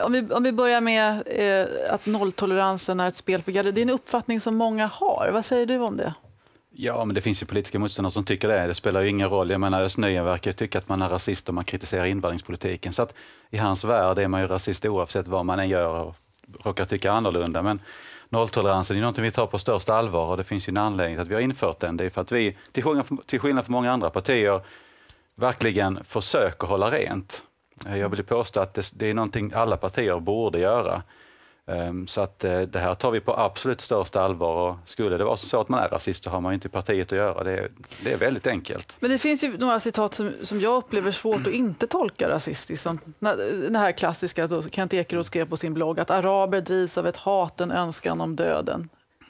Om vi börjar med att nolltoleransen är ett spel för galleri. Det är en uppfattning som många har. Vad säger du om det? Ja, men det finns ju politiska motståndare som tycker det. Det spelar ju ingen roll. Jag menar, Özz Nujen verkar tycka att man är rasist om man kritiserar invandringspolitiken. Så att i hans värld är man ju rasist oavsett vad man än gör och råkar tycka annorlunda. Men nolltoleransen är någonting vi tar på största allvar och det finns ju en anledning till att vi har infört den. Det är för att vi, till skillnad från många andra partier, verkligen försöker hålla rent. Jag vill påstå att det är någonting alla partier borde göra. Så att det här tar vi på absolut största allvar och skulle det vara så att man är rasist så har man ju inte partiet att göra. Det är väldigt enkelt. Men det finns ju några citat som jag upplever svårt att inte tolka rasistiskt. Som det här klassiska då Kent Ekeroth skrev på sin blogg att araber drivs av ett hat, en önskan om döden.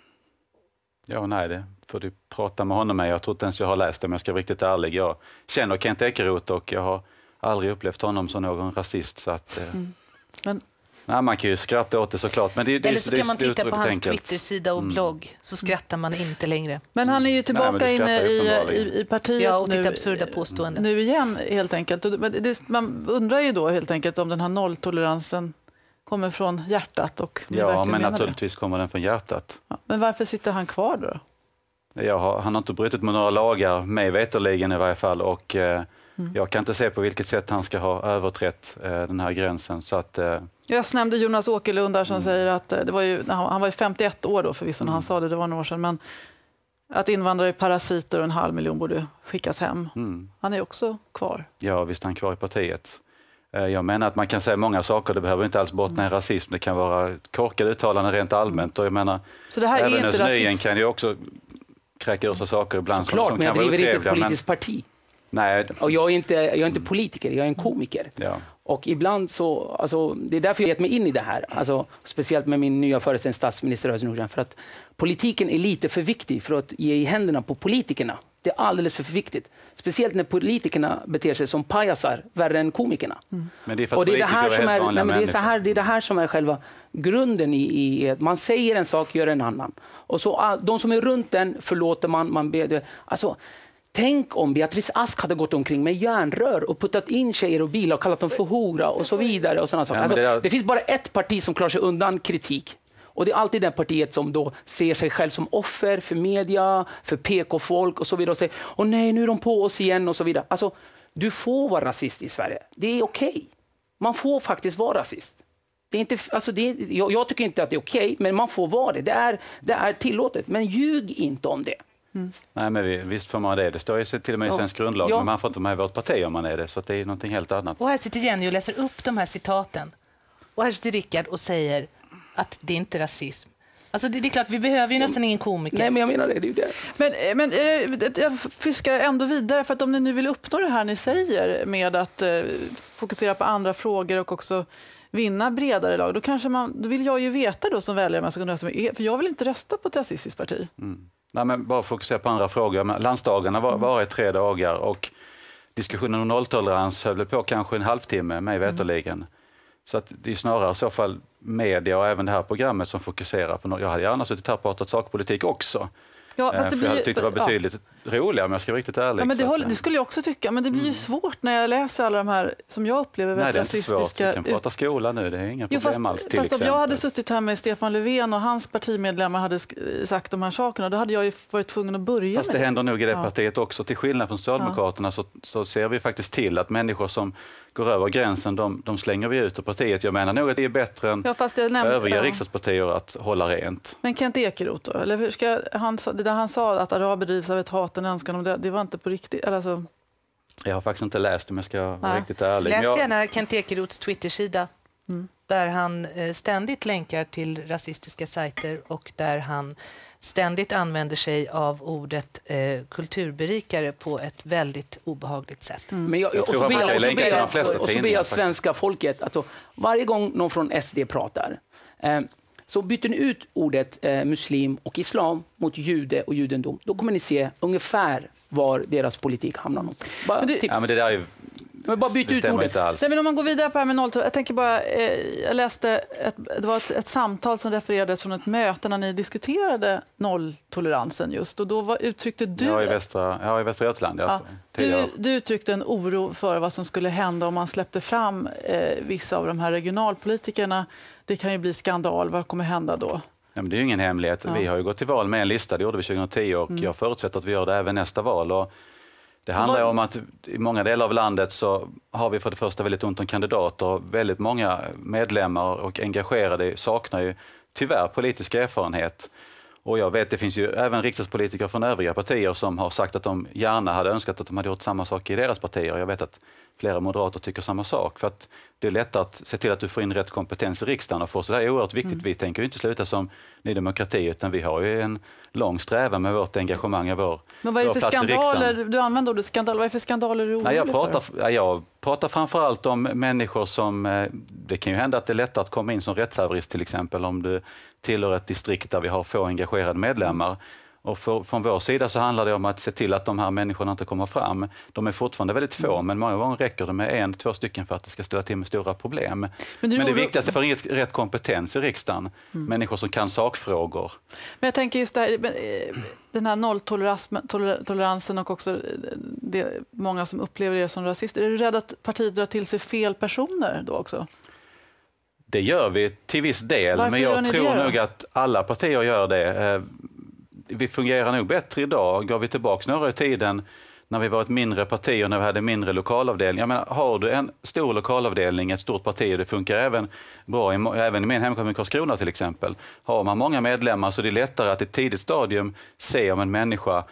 Ja, nej, det får du prata med honom med. Jag tror inte ens jag har läst det, men jag ska vara riktigt ärlig. Jag känner Kent Ekeroth och jag har aldrig upplevt honom som någon rasist. Så att, Men nej, man kan ju skratta åt det såklart. Men eller så kan man titta på hans Twitter-sida och blogg så skrattar man inte längre. Men han är ju tillbaka inne i partiet ja, och nu, absurda påståenden. Nu igen helt enkelt. Man undrar ju då helt enkelt om den här nolltoleransen kommer från hjärtat. Och ja, men naturligtvis kommer den från hjärtat. Ja, men varför sitter han kvar då? Han har inte brutit mot några lagar, mig veterligen i varje fall. Och jag kan inte se på vilket sätt han ska ha överträtt den här gränsen. Så att, jag nämnde Jonas Åkerlund där som säger att det var ju, han var ju 51 år då förvisso när han sa det var några år sedan. Men att invandrare är parasiter och 500 000 borde skickas hem. Han är också kvar. Ja, visst är han kvar i partiet. Jag menar att man kan säga många saker. Det behöver inte alls bottna i rasism. Det kan vara korkade uttalanden rent allmänt. Och jag menar, så det här är inte rasism. Nyen kan ju också kräka ur sig saker ibland som men jag kan vara driver inte otrevliga. ett politiskt parti. Nej. Och jag är inte politiker, jag är en komiker. Ja. Och ibland så, alltså, det är därför jag gett mig in i det här. Alltså, speciellt med min nya föreställning statsminister Özz Nujen. För att politiken är lite för viktig för att ge i händerna på politikerna. Det är alldeles för viktigt. Speciellt när politikerna beter sig som pajasar, värre än komikerna. Men det är för och att det är det här som är, det är det här som är själva grunden i att man säger en sak, gör en annan. Och så de som är runt den förlåter man ber. Alltså, tänk om Beatrice Ask hade gått omkring med järnrör och puttat in tjejer och bilar och kallat dem för hora och så vidare. Och såna saker. Alltså, det finns bara ett parti som klarar sig undan kritik. Och det är alltid det partiet som då ser sig själv som offer för media, för PK-folk och så vidare. Och säger, åh nej, nu är de på oss igen och så vidare. Alltså, du får vara rasist i Sverige. Det är okej. Man får faktiskt vara rasist. Det är inte, alltså jag tycker inte att det är okej, men man får vara det. Det är tillåtet. Men ljug inte om det. Nej, men visst får man det. Det står ju till och med i svensk grundlag, men man får inte med vårt parti om man är det. Så det är någonting helt annat. Och här sitter Jenny och läser upp de här citaten. Och här sitter Rickard och säger att det inte är rasism. Alltså det är klart, vi behöver ju nästan ingen komiker. Nej, men jag menar det är ju det. Men jag fiskar ändå vidare, för att om ni nu vill uppnå det här ni säger med att fokusera på andra frågor och också vinna bredare lag, då vill jag ju veta då som väljare, man ska kunna rösta med, för jag vill inte rösta på ett rasistiskt parti. Nej, men bara fokusera på andra frågor. Landsdagarna var i 3 dagar och diskussionen om nolltolerans höll på kanske en halvtimme, mig veterligen. Så att det är snarare i så fall media och även det här programmet som fokuserar på något. Jag hade gärna suttit här och pratat sakpolitik också. Ja, fast för jag tyckte det var betydligt roligare, om jag ska vara riktigt ärlig. Ja, men det skulle jag också tycka, men det blir ju svårt när jag läser alla de här som jag upplever väldigt rasistiska... Nej, det är inte svårt. Vi kan prata skola nu, det är inga problem alls till exempel. Om jag hade suttit här med Stefan Löfven och hans partimedlemmar hade sagt de här sakerna, då hade jag ju varit tvungen att börja fast med det händer nog i det partiet också. Till skillnad från Socialdemokraterna så ser vi faktiskt till att människor som går över gränsen, de slänger vi ut ur partiet. Jag menar nog att det är bättre än övriga riksdagspartier att hålla rent. Men Kent Ekeroth då? Eller hur ska det där han sa att araber drivs av ett hat, en önskan om det var inte på riktigt? Alltså... Jag har faktiskt inte läst det, men jag ska vara riktigt ärlig. Läs gärna Kent Ekeroths Twitter-sida där han ständigt länkar till rasistiska sajter och där han ständigt använder sig av ordet kulturberikare på ett väldigt obehagligt sätt. Men jag ber jag svenska folket, alltså, varje gång någon från SD pratar så byter ni ut ordet muslim och islam mot jude och judendom. Då kommer ni se ungefär var deras politik hamnar någonstans. Men det där är ju Men bara byt ut ordet. Inte alls. Nej, men om man går vidare på det här med nolltolerans. Jag tänker bara, jag läste det var ett samtal som refererades från ett möte när ni diskuterade nolltoleransen just. Och då uttryckte du... Ja, i Västra Götaland. Ja, du uttryckte en oro för vad som skulle hända om man släppte fram vissa av de här regionalpolitikerna. Det kan ju bli skandal. Vad kommer hända då? Ja, men det är ju ingen hemlighet. Vi har ju gått till val med en lista, det gjorde vi 2010 och jag förutsätter att vi gör det även nästa val. Och det handlar om att i många delar av landet så har vi för det första väldigt ont om kandidater. Väldigt många medlemmar och engagerade saknar ju tyvärr politisk erfarenhet. Och jag vet, det finns ju även riksdagspolitiker från övriga partier som har sagt att de gärna hade önskat att de hade gjort samma sak i deras partier. Jag vet att flera moderater tycker samma sak. För att det är lätt att se till att du får in rätt kompetens i riksdagen och får så det är oerhört viktigt. Vi tänker ju inte sluta som Ny Demokrati utan vi har ju en lång strävan med vårt engagemang i vår plats i riksdagen. Men vad är det för skandaler? Du använder ordet skandal. Vad är det för skandaler du är orolig för? Jag pratar framförallt om människor som... Det kan ju hända att det är lättare att komma in som rättshaverist till exempel om du tillhör ett distrikt där vi har få engagerade medlemmar. Och från vår sida så handlar det om att se till att de här människorna inte kommer fram. De är fortfarande väldigt få, men många gånger räcker det med 1-2 stycken för att det ska ställa till med stora problem. Men det viktigaste är för rätt kompetens i riksdagen. Människor som kan sakfrågor. Men jag tänker just det här, den här nolltoleransen och också många som upplever det som rasister. Är du rädd att partiet drar till sig fel personer då också? Det gör vi till viss del, Varför men jag tror nog att alla partier gör det. Vi fungerar nog bättre idag. Går vi tillbaka några i tiden när vi var ett mindre parti och när vi hade mindre lokalavdelning. Jag menar, har du en stor lokalavdelning, ett stort parti, och det funkar även bra, även i min hemkommun Karlskrona till exempel. Har man många medlemmar så är det lättare att i ett tidigt stadium se om en människa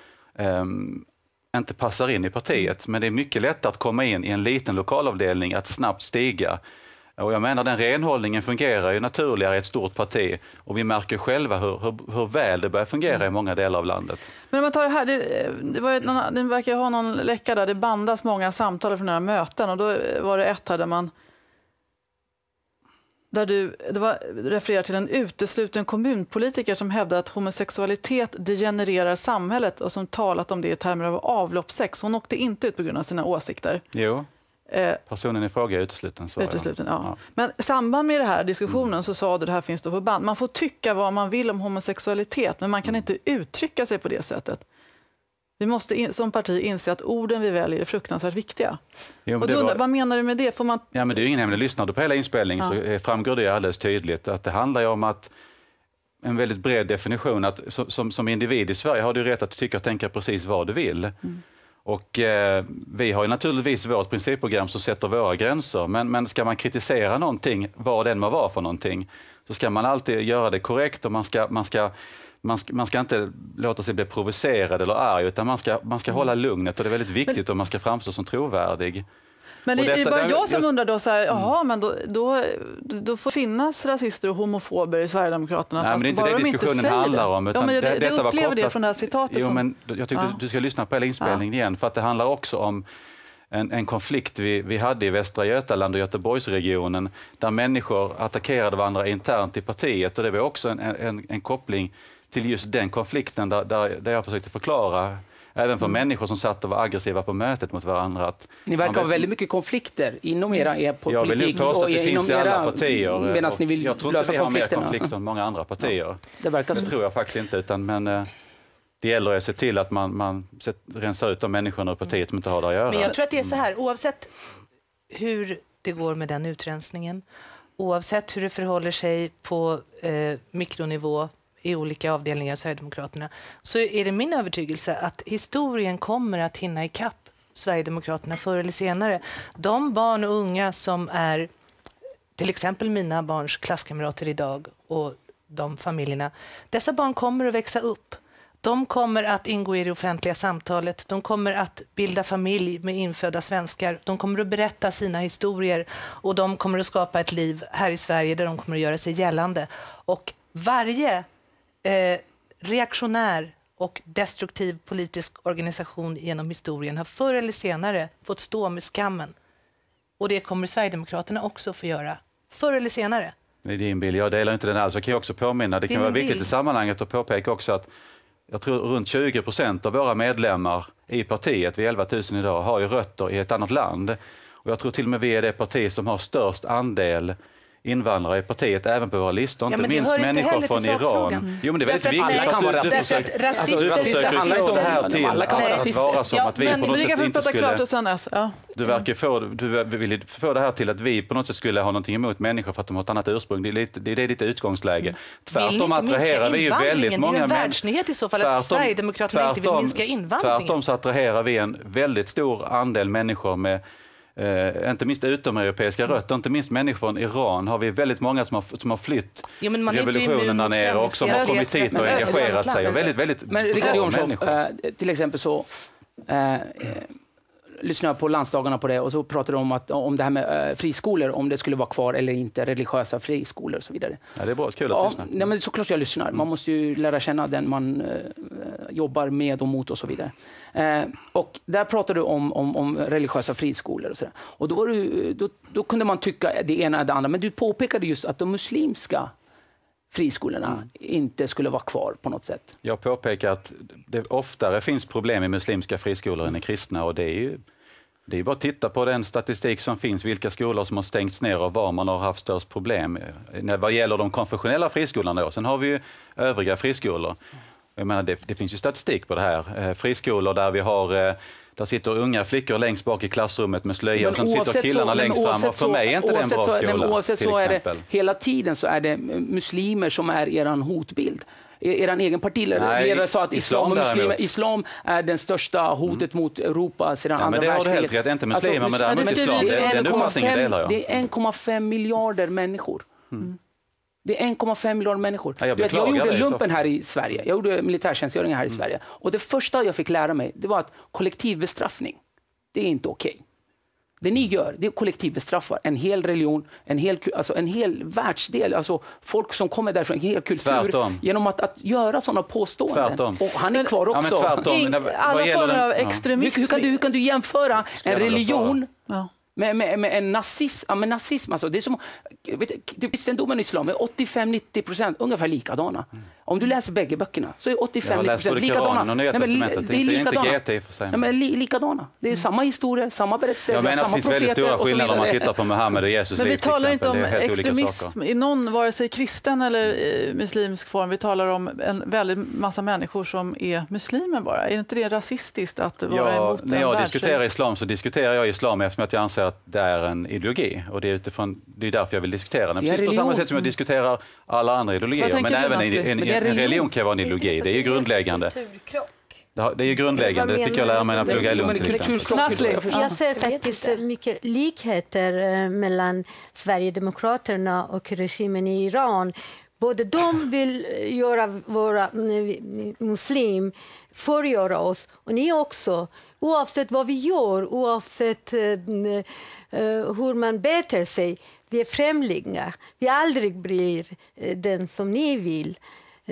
inte passar in i partiet. Men det är mycket lättare att komma in i en liten lokalavdelning, att snabbt stiga. Och jag menar, den renhållningen fungerar ju naturligare i ett stort parti och vi märker själva hur väl det börjar fungera i många delar av landet. Men om man tar det här, det verkar ha någon läcka där, det bandas många samtal från några möten och då var det ett här där det var refererat till en utesluten kommunpolitiker som hävdar att homosexualitet degenererar samhället och som talat om det i termer av avloppssex. Hon åkte inte ut på grund av sina åsikter. Jo. Personen i fråga är utesluten. Ja. Men i samband med den här diskussionen så sa du, det här finns då på band, man får tycka vad man vill om homosexualitet men man kan inte uttrycka sig på det sättet. Vi måste som parti inse att orden vi väljer är fruktansvärt viktiga. Jo, och då, vad menar du med det? Får man... Ja, men det är ju ingen hemlighet. Lyssnar du på hela inspelningen så framgår det alldeles tydligt att det handlar om att en väldigt bred definition att som individ i Sverige har du rätt att tycka och tänka precis vad du vill. Och vi har ju naturligtvis vårt principprogram som sätter våra gränser. Men ska man kritisera någonting, vad den må vara för någonting, så ska man alltid göra det korrekt och man ska inte låta sig bli provocerad eller arg, utan man ska hålla lugnet och det är väldigt viktigt om man ska framstå som trovärdig. Men är det bara jag som undrar då så här, jaha, men då får finnas rasister och homofober i Sverigedemokraterna. Nej, men det är inte det diskussionen handlar om. Utan det upplever det från det här citatet. Jo, men jag tycker du ska lyssna på hela inspelningen igen, för att det handlar också om en konflikt vi hade i Västra Götaland och Göteborgsregionen där människor attackerade varandra internt i partiet, och det var också en koppling till just den konflikten där jag försökte förklara även för människor som satt och var aggressiva på mötet mot varandra. Att ni verkar ha väldigt mycket konflikter inom er politik. Jag vill påstå att det finns i alla partier. Medan ni vill jag tror inte vi har mer konflikter än många andra partier. Ja, det tror jag faktiskt inte. Men det gäller att se till att man rensar ut de människorna ur partiet som inte har det att göra. Men jag tror att det är så här, oavsett hur det går med den utrensningen, oavsett hur det förhåller sig på mikronivå i olika avdelningar av Sverigedemokraterna, så är det min övertygelse att historien kommer att hinna ikapp Sverigedemokraterna förr eller senare. De barn och unga som är till exempel mina barns klasskamrater idag och de familjerna, dessa barn kommer att växa upp. De kommer att ingå i det offentliga samtalet. De kommer att bilda familj med infödda svenskar. De kommer att berätta sina historier och de kommer att skapa ett liv här i Sverige där de kommer att göra sig gällande. Och varje reaktionär och destruktiv politisk organisation genom historien har förr eller senare fått stå med skammen. Och det kommer Sverigedemokraterna också få göra. Förr eller senare. Det är din bild. Jag delar inte den alls. Jag kan också påminna. Det kan vara viktigt i sammanhanget att påpeka också att jag tror runt 20% av våra medlemmar i partiet, vi är 11 000 idag, har ju rötter i ett annat land. Och jag tror till och med vi är det parti som har störst andel invandrare i partiet, även på våra listor. Inte minst människor från Iran. Jo, men det är väldigt viktigt. Alla kan vara rasister. Rasister handlar inte om det här till att vara som att vi på något sätt inte skulle... Du vill få det här till att vi på något sätt skulle ha någonting emot människor för att de har ett annat ursprung. Det är ditt utgångsläge. Tvärtom attraherar vi ju väldigt många människor. Det är en världsnyhet i så fall att Sverigedemokraterna inte vill minska invandringen. Tvärtom så attraherar vi en väldigt stor andel människor med inte minst utomeuropeiska rötter, inte minst människor från Iran har vi väldigt många som har flytt revolutionen där nere och som har kommit hit och engagerat sig. Och väldigt men Richard Jomshof, till exempel så lyssnar på landsdagarna på det och så pratar de om det här med friskolor, om det skulle vara kvar eller inte, religiösa friskolor och så vidare. Ja, det är bra, kul att lyssna. Nej, men såklart jag lyssnar. Man måste ju lära känna den man jobbar med och mot och så vidare. Och där pratar du om religiösa friskolor och så där. Och då kunde man tycka det ena eller det andra, men du påpekade just att de muslimska friskolorna inte skulle vara kvar på något sätt. Jag påpekar att det oftare finns problem i muslimska friskolor än i kristna och det är bara att titta på den statistik som finns, vilka skolor som har stängts ner och var man har haft störst problem. Vad gäller de konfessionella friskolorna då, sen har vi ju övriga friskolor. Jag menar, det finns ju statistik på det här. Friskolor där vi har... Där sitter unga flickor längst bak i klassrummet med slöja och sen sitter killarna längst fram. Och för mig är inte det en bra skola. Oavsett så är det, hela tiden så är det muslimer som är eran hotbild. Eran egen partiledare sa att islam är den största hotet mot Europa sedan andra världskriget. Men det har du helt rätt, det är inte muslimer, men däremot islam. Den uppfattningen delar jag. Det är 1,5 miljarder människor. Det är 1,5 miljarder människor. Ja, jag gjorde lumpen här i Sverige. Jag gjorde militärtjänstgöring här i Sverige. Och det första jag fick lära mig, det var att kollektivbestraffning, det är inte okej. Det ni gör, det är kollektivbestraffa en hel religion, en hel världsdel, alltså folk som kommer därifrån, en hel kultur, tvärtom. Genom att göra sådana påståenden. Tvärtom. Och han är kvar också. Alla former av extremism. Hur kan du jämföra en religion med en nazism? Alltså, det är som, kristendomen och islam är 85-90% ungefär likadana. Om du läser bägge böckerna så är 85-90% likadana. Det är inte GT för sig. Likadana. Det är samma historia, samma berättelse. Jag menar att det finns väldigt stora skillnader om man tittar på Muhammed och Jesus. Men vi talar inte om extremism i någon, vare sig kristen eller muslimsk form. Vi talar om en väldigt massa människor som är muslimer bara. Är inte det rasistiskt att vara emot en när jag diskuterar islam så diskuterar jag islam eftersom att jag anser att det är en ideologi. Och det är därför jag vill diskutera den. Precis på samma sätt som jag diskuterar alla andra ideologier. Men även en religion kan vara en ideologi. Det är ju grundläggande. Det är ju grundläggande. Det fick jag lära mig när jag pluggade i Lund till exempel. Jag ser faktiskt mycket likheter mellan Sverigedemokraterna och regimen i Iran. Både de vill göra våra muslim förgöra oss och ni också. Oavsett vad vi gör, oavsett hur man beter sig, vi är främlingar. Vi aldrig blir den som ni vill.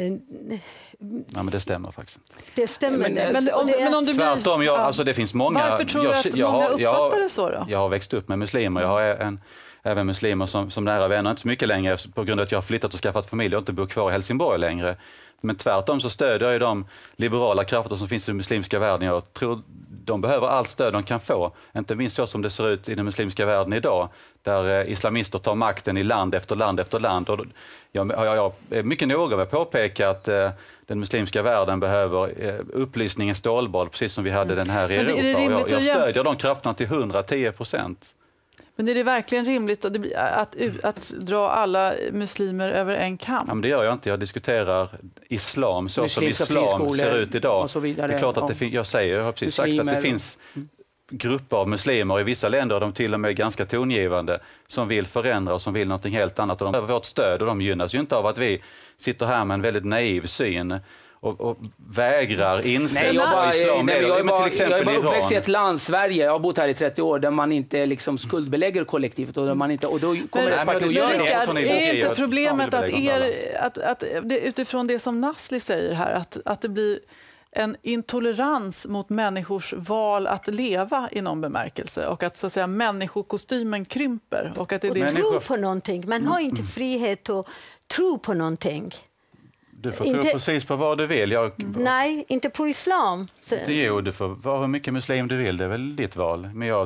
Ja, men det stämmer faktiskt. Det stämmer. Men om du tvärtom, alltså det finns många... Varför tror du att många uppfattar det så då? Jag har växt upp med muslimer. Jag har även muslimer som nära vänner, inte så mycket längre på grund av att jag har flyttat och skaffat familj och inte bor kvar i Helsingborg längre. Men tvärtom så stödjer jag ju de liberala krafter som finns i den muslimska världen. Jag tror de behöver allt stöd de kan få. Inte minst så som det ser ut i den muslimska världen idag. Där islamister tar makten i land efter land efter land. Och jag är mycket noga med att påpeka att den muslimska världen behöver upplysningens stålbad, precis som vi hade den här i Europa. Och jag stödjer de krafterna till 110%. Men är det verkligen rimligt att dra alla muslimer över en kam? Ja, men det gör jag inte. Jag diskuterar islam så som islam ser ut idag. Det är klart att jag har precis sagt att det finns grupper av muslimer i vissa länder, de till och med ganska tongivande, som vill förändra och som vill något helt annat. Och de behöver vårt stöd och de gynnas ju inte av att vi sitter här med en väldigt naiv syn och vägrar inse vad islam är. Jag är bara uppväxt i ett land, Sverige, jag har bott här i 30 år, där man inte liksom skuldbelägger kollektivet och då kommer det parti att göra det. Är inte problemet att utifrån det som Nasli säger här, att det blir en intolerans mot människors val att leva i någon bemärkelse och att så att säga människokostymen krymper och att det tro på någonting. Man har inte frihet att tro på någonting. Du får tro precis på vad du vill. Nej, inte på islam. Jo, du får vara hur mycket muslim du vill. Det är väl ditt val. Men jag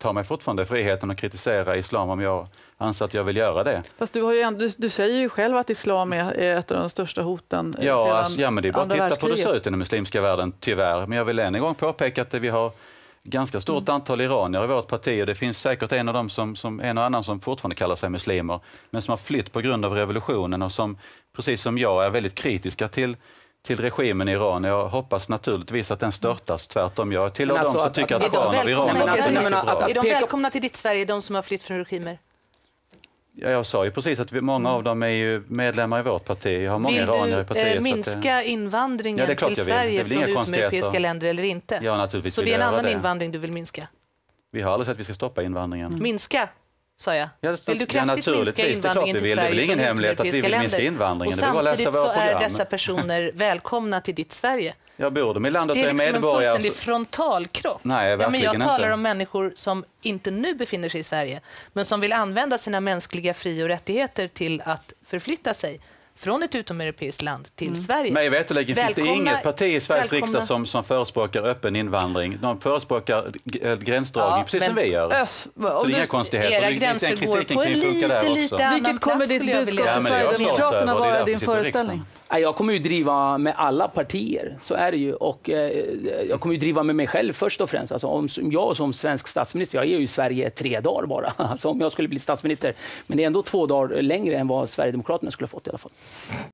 tar mig fortfarande friheten att kritisera islam om jag anser att jag vill göra det. Fast du säger ju själv att islam är ett av de största hoten sedan men det är bara att titta på hur det ser ut i den muslimska världen, tyvärr. Men jag vill än en gång påpeka att vi har ganska stort antal iranier i vårt parti, och det finns säkert en av dem en och annan som fortfarande kallar sig muslimer, men som har flytt på grund av revolutionen och som, precis som jag, är väldigt kritiska till regimen i Iran. Jag hoppas naturligtvis att den störtas. Tvärtom, jag tillhör dem som tycker att barn av Iran är de välkomna till ditt Sverige, de som har flytt från regimer? Ja, jag sa ju precis att många av dem är ju medlemmar i vårt parti. Jag har många iranier i partiet. Vill du minska invandringen till Sverige från utomeuropeiska länder eller inte? Ja, naturligtvis. Så det är en annan invandring du vill minska? Vi har aldrig sagt att vi ska stoppa invandringen. Minska, sa jag. Vill du kraftigt minska invandringen till Sverige? Det är väl ingen hemlighet att vi vill minska invandringen. Och samtidigt så är dessa personer välkomna till ditt Sverige. Jag bor dem i landet och är medborgare. Det är liksom en fullständig frontalkrock. Nej, men jag talar om människor som inte nu befinner sig i Sverige, men som vill använda sina mänskliga fri- och rättigheter till att förflytta sig från ett utomeuropeiskt land till Sverige. Mig veterligen finns det inget parti i Sveriges riksdag som förespråkar öppen invandring. De förespråkar gränsdragning, precis som vi gör. Så det är inga konstigheter. Era gränser går på lite annan Vilket kommer ditt budskap till Sverigedemokraterna vara i din föreställning? Jag kommer ju driva med alla partier, så är det ju. Och jag kommer ju driva med mig själv först och främst. Alltså, om jag som svensk statsminister, jag är ju i Sverige 3 dagar bara. Alltså, om jag skulle bli statsminister. Men det är ändå 2 dagar längre än vad Sverigedemokraterna skulle ha fått i alla fall.